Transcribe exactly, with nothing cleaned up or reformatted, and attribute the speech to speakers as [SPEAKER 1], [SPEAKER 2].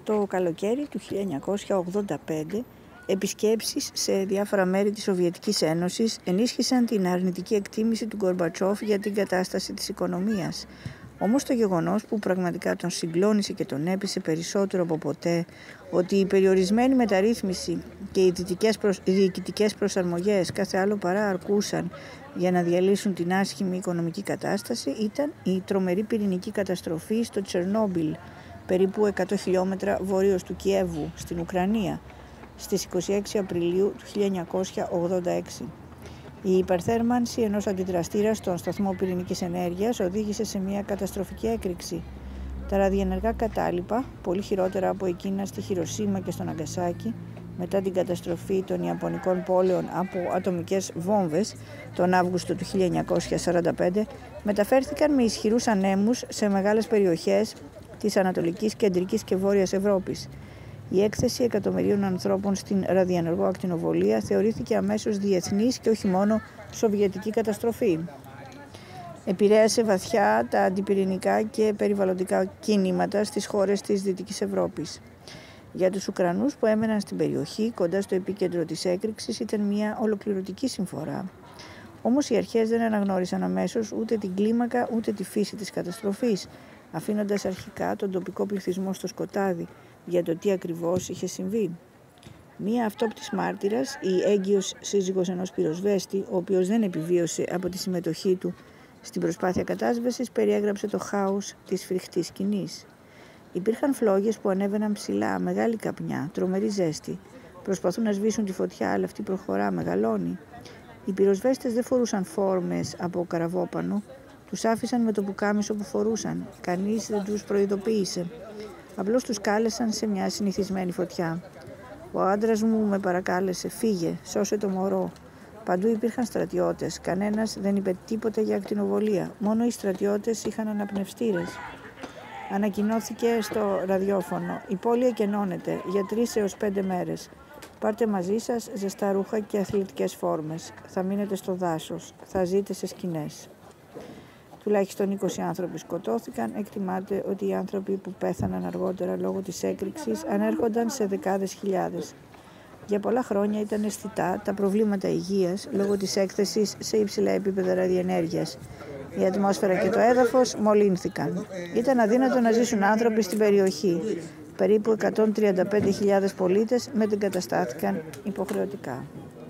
[SPEAKER 1] Το καλοκαίρι του χίλια εννιακόσια ογδόντα πέντε, επισκέψεις σε διάφορα μέρη της Σοβιετικής Ένωσης ενίσχυσαν την αρνητική εκτίμηση του Γκορμπατσόφ για την κατάσταση της οικονομίας. Όμως το γεγονός που πραγματικά τον συγκλώνησε και τον έπεισε περισσότερο από ποτέ ότι η περιορισμένη μεταρρύθμιση και οι διοικητικές προσαρμογές κάθε άλλο παρά αρκούσαν για να διαλύσουν την άσχημη οικονομική κατάσταση ήταν η τρομερή πυρηνική καταστροφή στο Τσερνόμπιλ, περίπου εκατό χιλιόμετρα βορείως του Κιέβου, στην Ουκρανία, στις είκοσι έξι Απριλίου του χίλια εννιακόσια ογδόντα έξι. Η υπερθέρμανση ενός αντιδραστήρα στον σταθμό πυρηνικής ενέργειας οδήγησε σε μια καταστροφική έκρηξη. Τα ραδιενεργά κατάλοιπα, πολύ χειρότερα από εκείνα στη Χιροσίμα και στο Ναγκασάκι, μετά την καταστροφή των Ιαπωνικών πόλεων από ατομικές βόμβες τον Αύγουστο του χίλια εννιακόσια σαράντα πέντε, μεταφέρθηκαν με ισχυρούς ανέμους σε μεγάλες περιοχές της Ανατολικής, Κεντρικής και Βόρειας Ευρώπης. Η έκθεση εκατομμυρίων ανθρώπων στην ραδιενεργό ακτινοβολία θεωρήθηκε αμέσως διεθνής και όχι μόνο σοβιετική καταστροφή. Επηρέασε βαθιά τα αντιπυρηνικά και περιβαλλοντικά κίνηματα στις χώρες της Δυτικής Ευρώπης. Για τους Ουκρανούς που έμεναν στην περιοχή, κοντά στο επίκεντρο της έκρηξης, ήταν μια ολοκληρωτική συμφορά. Όμως οι αρχές δεν αναγνώρισαν αμέσως ούτε την κλίμακα ούτε τη φύση της καταστροφής, αφήνοντας αρχικά τον τοπικό πληθυσμό στο σκοτάδι για το τι ακριβώς είχε συμβεί. Μία αυτόπτης μάρτυρας, η έγκυος σύζυγος ενός πυροσβέστη, ο οποίος δεν επιβίωσε από τη συμμετοχή του στην προσπάθεια κατάσβεσης, περιέγραψε το χάος της φρικτής σκηνής. Υπήρχαν φλόγες που ανέβαιναν ψηλά, μεγάλη καπνιά, τρομερή ζέστη. Προσπαθούν να σβήσουν τη φωτιά, αλλά αυτή προχωρά, μεγαλώνει. Οι πυροσβέστες δεν φορούσαν φόρμες από καραβόπανο, τους άφησαν με το πουκάμισο που φορούσαν. Κανείς δεν τους προειδοποίησε. Απλώς τους κάλεσαν σε μια συνηθισμένη φωτιά. Ο άντρας μου με παρακάλεσε, φύγε, σώσε το μωρό. Παντού υπήρχαν στρατιώτες, κανένας δεν είπε τίποτα για ακτινοβολία, μόνο οι στρατιώτες είχαν αναπνευστήρες. Ανακοινώθηκε στο ραδιόφωνο, η πόλη εκενώνεται για τρεις έως πέντε μέρες. Πάρτε μαζί σας ζεστά ρούχα και αθλητικές φόρμες, θα μείνετε στο δάσος, θα ζείτε σε σκηνές. Τουλάχιστον είκοσι άνθρωποι σκοτώθηκαν. Εκτιμάται ότι οι άνθρωποι που πέθαναν αργότερα λόγω της έκρηξης ανέρχονταν σε δεκάδες χιλιάδες. Για πολλά χρόνια ήταν αισθητά τα προβλήματα υγείας λόγω της έκθεσης σε υψηλά επίπεδα ραδιενέργειας. Η ατμόσφαιρα και το έδαφος μολύνθηκαν. Ήταν αδύνατο να ζήσουν άνθρωποι στην περιοχή. Περίπου εκατόν τριάντα πέντε χιλιάδες πολίτες μετεγκαταστάθηκαν υποχρεωτικά.